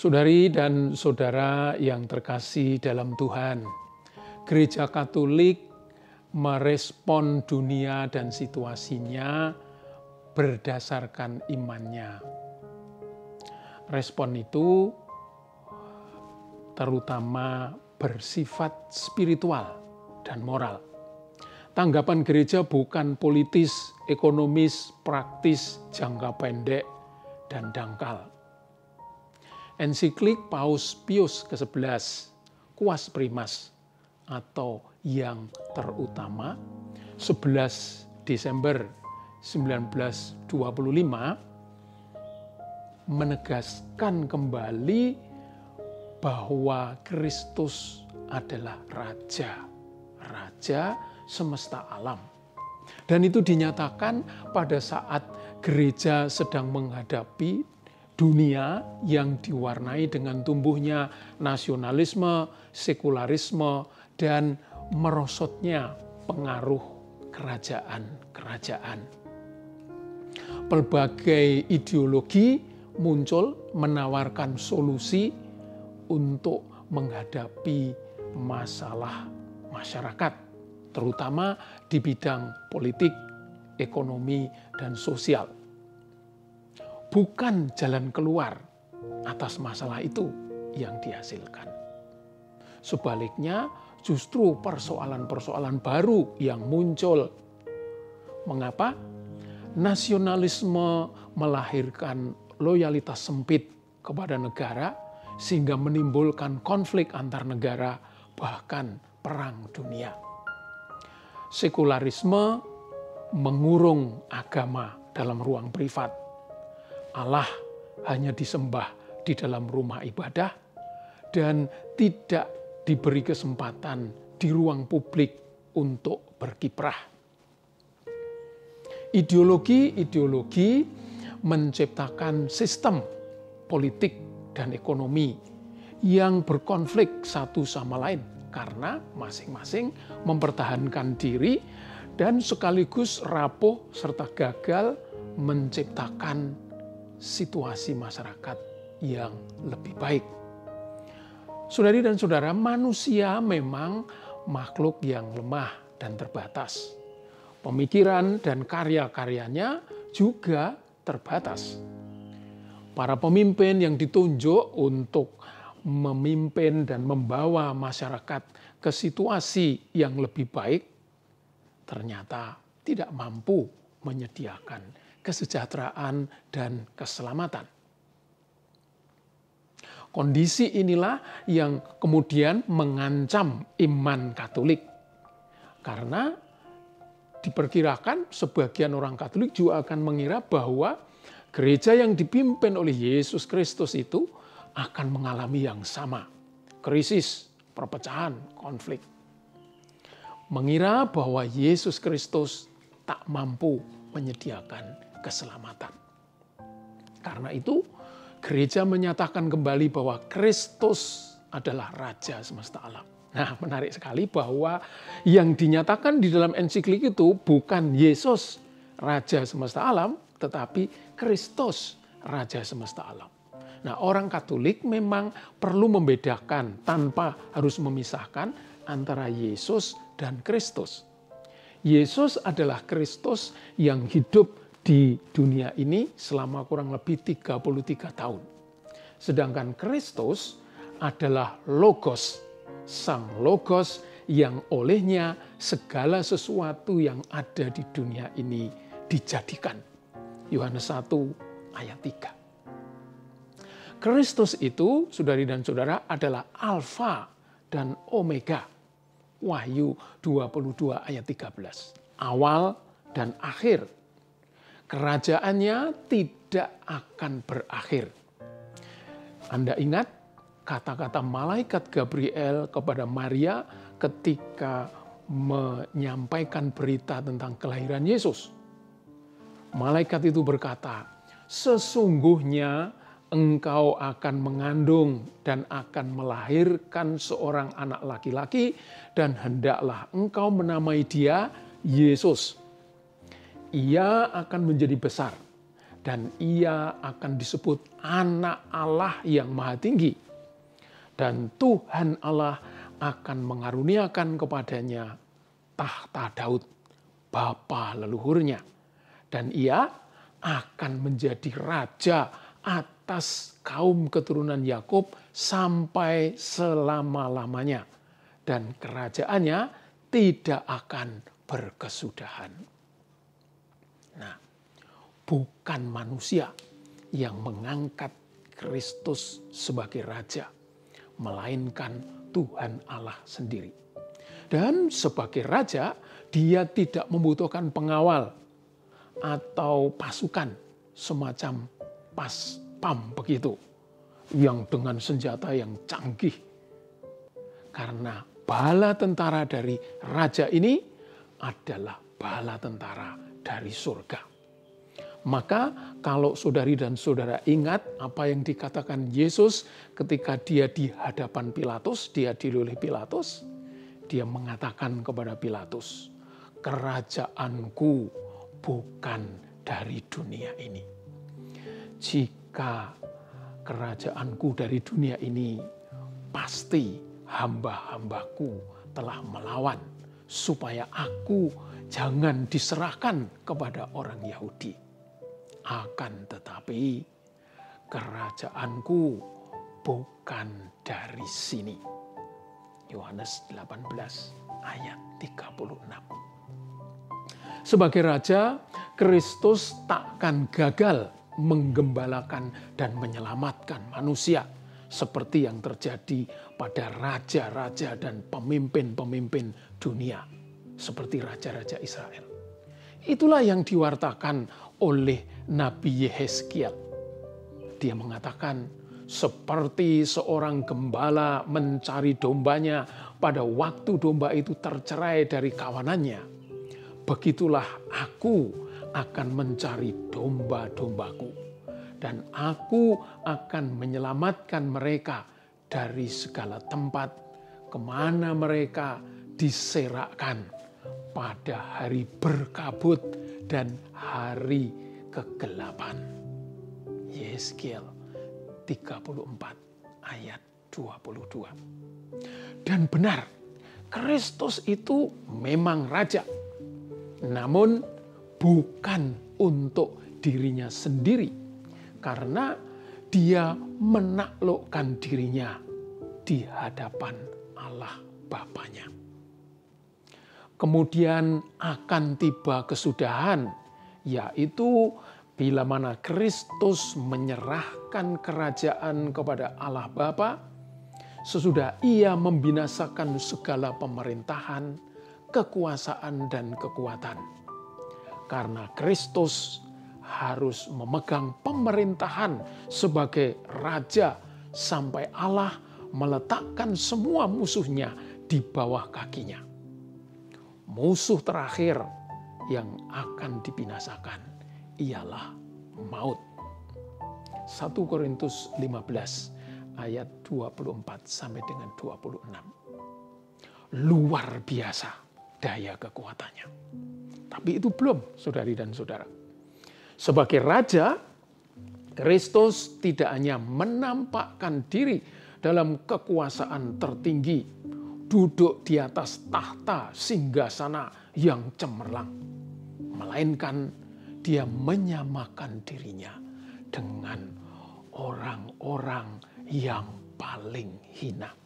Saudari dan saudara yang terkasih dalam Tuhan, Gereja Katolik merespon dunia dan situasinya berdasarkan imannya. Respon itu terutama bersifat spiritual dan moral. Tanggapan gereja bukan politis, ekonomis, praktis, jangka pendek, dan dangkal. Ensiklik Paus Pius ke-11, Quas Primas, atau yang terutama, 11 Desember 1925, menegaskan kembali bahwa Kristus adalah Raja semesta alam. Dan itu dinyatakan pada saat gereja sedang menghadapi dunia yang diwarnai dengan tumbuhnya nasionalisme, sekularisme, dan merosotnya pengaruh kerajaan-kerajaan. Berbagai ideologi muncul menawarkan solusi untuk menghadapi masalah masyarakat, terutama di bidang politik, ekonomi, dan sosial. Bukan jalan keluar atas masalah itu yang dihasilkan. Sebaliknya, justru persoalan-persoalan baru yang muncul. Mengapa? Nasionalisme melahirkan loyalitas sempit kepada negara sehingga menimbulkan konflik antar negara, bahkan perang dunia. Sekularisme mengurung agama dalam ruang privat. Allah hanya disembah di dalam rumah ibadah dan tidak diberi kesempatan di ruang publik untuk berkiprah. Ideologi menciptakan sistem politik dan ekonomi yang berkonflik satu sama lain karena masing-masing mempertahankan diri dan sekaligus rapuh serta gagal menciptakan situasi masyarakat yang lebih baik. Saudari dan saudara, manusia memang makhluk yang lemah dan terbatas. Pemikiran dan karya-karyanya juga terbatas. Para pemimpin yang ditunjuk untuk memimpin dan membawa masyarakat ke situasi yang lebih baik ternyata tidak mampu menyediakan kesejahteraan dan keselamatan. Kondisi inilah yang kemudian mengancam iman Katolik. Karena diperkirakan sebagian orang Katolik juga akan mengira bahwa gereja yang dipimpin oleh Yesus Kristus itu akan mengalami yang sama. Krisis, perpecahan, konflik. Mengira bahwa Yesus Kristus tak mampu menyediakan keselamatan. Karena itu, gereja menyatakan kembali bahwa Kristus adalah Raja semesta alam. Nah, menarik sekali bahwa yang dinyatakan di dalam ensiklik itu bukan Yesus Raja semesta alam, tetapi Kristus Raja semesta alam. Nah, orang Katolik memang perlu membedakan tanpa harus memisahkan antara Yesus dan Kristus. Yesus adalah Kristus yang hidup di dunia ini selama kurang lebih 33 tahun. Sedangkan Kristus adalah Logos, Sang Logos yang olehnya segala sesuatu yang ada di dunia ini dijadikan. Yohanes 1 ayat 3. Kristus itu, saudari dan saudara, adalah Alfa dan Omega. Wahyu 22 ayat 13. Awal dan akhir. Kerajaannya tidak akan berakhir. Anda ingat kata-kata malaikat Gabriel kepada Maria ketika menyampaikan berita tentang kelahiran Yesus. Malaikat itu berkata, sesungguhnya engkau akan mengandung dan akan melahirkan seorang anak laki-laki dan hendaklah engkau menamai dia Yesus. Ia akan menjadi besar dan ia akan disebut Anak Allah yang Maha Tinggi. Dan Tuhan Allah akan mengaruniakan kepadanya tahta Daud, bapa leluhurnya. Dan ia akan menjadi raja atas kaum keturunan Yakub sampai selama-lamanya. Dan kerajaannya tidak akan berkesudahan. Nah, bukan manusia yang mengangkat Kristus sebagai raja, melainkan Tuhan Allah sendiri. Dan sebagai raja, dia tidak membutuhkan pengawal atau pasukan semacam pas-pam begitu, yang dengan senjata yang canggih. Karena bala tentara dari raja ini adalah bala tentara dari surga. Maka kalau saudari dan saudara ingat apa yang dikatakan Yesus ketika dia di hadapan Pilatus, diadili oleh Pilatus, dia mengatakan kepada Pilatus, kerajaanku bukan dari dunia ini. Jika kerajaanku dari dunia ini, pasti hamba-hambaku telah melawan supaya aku jangan diserahkan kepada orang Yahudi. Akan tetapi kerajaanku bukan dari sini. Yohanes 18 ayat 36. Sebagai raja, Kristus takkan gagal menggembalakan dan menyelamatkan manusia seperti yang terjadi pada raja-raja dan pemimpin-pemimpin dunia seperti raja-raja Israel. Itulah yang diwartakan oleh Nabi Yehezkiel. Dia mengatakan, seperti seorang gembala mencari dombanya pada waktu domba itu tercerai dari kawanannya, begitulah aku akan mencari domba-dombaku, dan aku akan menyelamatkan mereka dari segala tempat kemana mereka diserakkan pada hari berkabut dan hari kegelapan. Yehezkiel 34 ayat 22. Dan benar, Kristus itu memang raja, namun bukan untuk dirinya sendiri, karena dia menaklukkan dirinya di hadapan Allah Bapanya. Kemudian akan tiba kesudahan, yaitu bila mana Kristus menyerahkan kerajaan kepada Allah Bapa, sesudah ia membinasakan segala pemerintahan, kekuasaan, dan kekuatan. Karena Kristus harus memegang pemerintahan sebagai raja sampai Allah meletakkan semua musuhnya di bawah kakinya. Musuh terakhir yang akan dibinasakan ialah maut. 1 Korintus 15 ayat 24 sampai dengan 26. Luar biasa daya kekuatannya. Tapi itu belum, saudari dan saudara. Sebagai raja, Kristus tidak hanya menampakkan diri dalam kekuasaan tertinggi, duduk di atas tahta singgasana yang cemerlang, melainkan dia menyamakan dirinya dengan orang-orang yang paling hina.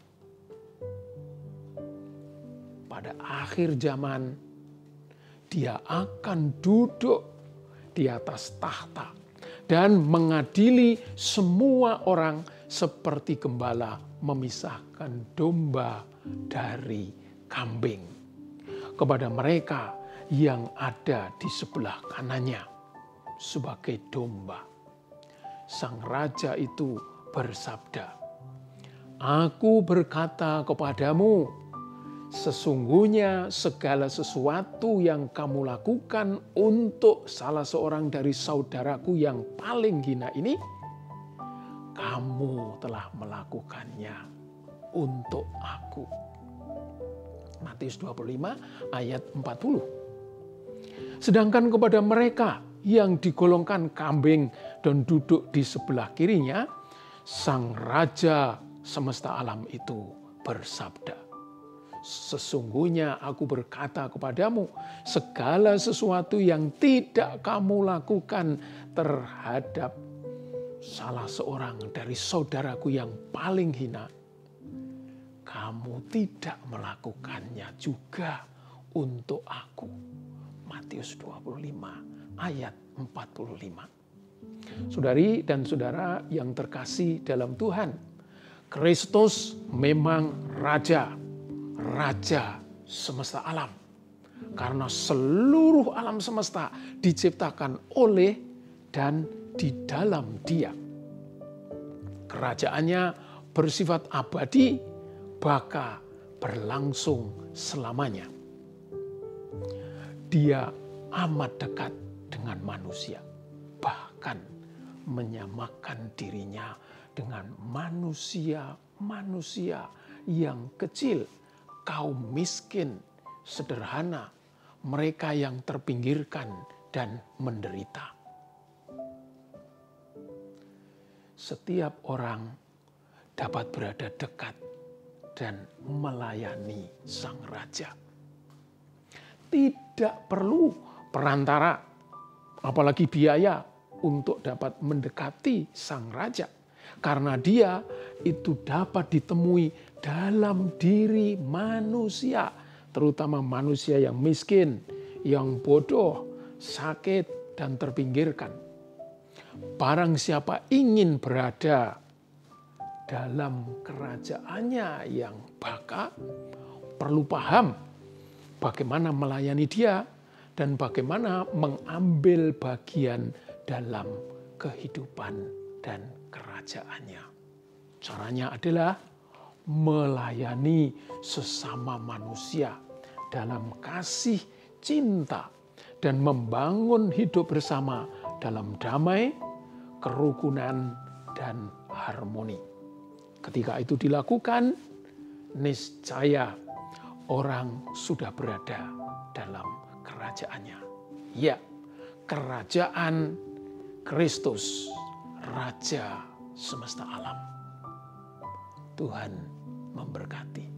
Pada akhir zaman, dia akan duduk di atas tahta dan mengadili semua orang seperti gembala memisahkan domba dari kambing kepada mereka yang ada di sebelah kanannya sebagai domba. Sang raja itu bersabda, "Aku berkata kepadamu, sesungguhnya segala sesuatu yang kamu lakukan untuk salah seorang dari saudaraku yang paling hina ini, kamu telah melakukannya untuk aku." Matius 25 ayat 40. Sedangkan kepada mereka yang digolongkan kambing dan duduk di sebelah kirinya, Sang Raja semesta alam itu bersabda, sesungguhnya aku berkata kepadamu, segala sesuatu yang tidak kamu lakukan terhadap salah seorang dari saudaraku yang paling hina, kamu tidak melakukannya juga untuk aku. Matius 25 ayat 45. Saudari dan saudara yang terkasih dalam Tuhan, Kristus memang Raja semesta alam. Karena seluruh alam semesta diciptakan oleh dan di dalam Dia. Kerajaannya bersifat abadi, bakal berlangsung selamanya. Dia amat dekat dengan manusia, bahkan menyamakan dirinya dengan manusia-manusia yang kecil, kaum miskin, sederhana, mereka yang terpinggirkan dan menderita. Setiap orang dapat berada dekat dan melayani Sang Raja. Tidak perlu perantara, apalagi biaya untuk dapat mendekati Sang Raja. Karena Dia itu dapat ditemui dalam diri manusia, terutama manusia yang miskin, yang bodoh, sakit, dan terpinggirkan. Barang siapa ingin berada dalam kerajaannya yang baka, perlu paham bagaimana melayani Dia dan bagaimana mengambil bagian dalam kehidupan dan kerajaannya. Caranya adalah melayani sesama manusia dalam kasih, cinta, dan membangun hidup bersama dalam damai, kerukunan, dan harmoni. Ketika itu dilakukan, niscaya orang sudah berada dalam kerajaannya. Ya, kerajaan Kristus, Raja semesta alam. Tuhan memberkati.